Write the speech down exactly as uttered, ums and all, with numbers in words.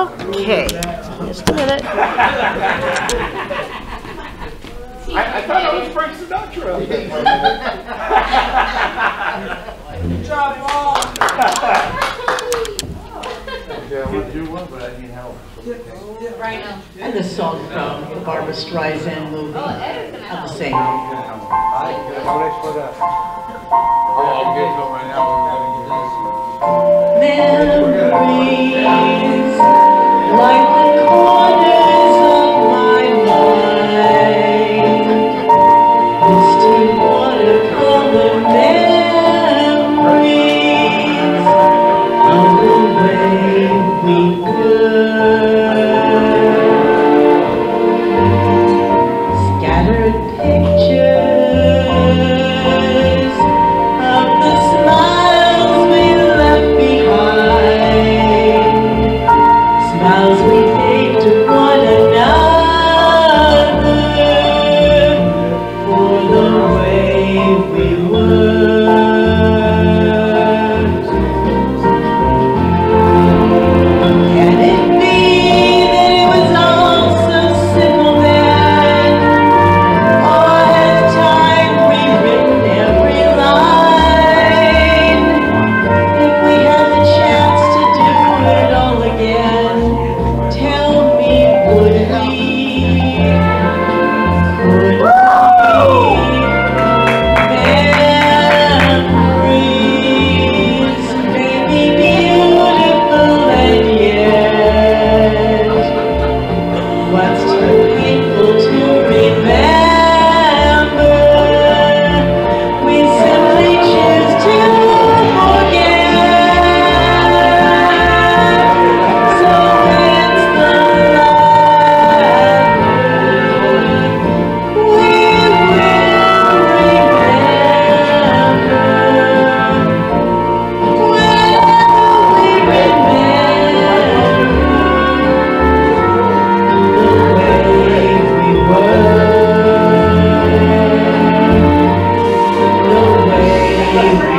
Okay, just a minute. I, I thought I was Frank Sinatra. Good job, Paul. Yeah, I would do one, but I need help. Right now. And the song from the Barbra Streisand movie. Oh, Ed is gonna I'll help. sing. Oh, I'll get it right now. Memories like the corners of my mind, misty watercolor memories of the way we were, scattered pictures of the smiles we left behind, smiles we gave to one another for the way we were. Can it be that it was all so simple then? Or has time rewritten every line? If we had the chance to do it all again, tell me, would we? Could we? Memories may be beautiful and yet what's too painful to remember, we simply choose to forget. So it's the laughter we will remember. Whenever we remember the way we were, the way we were.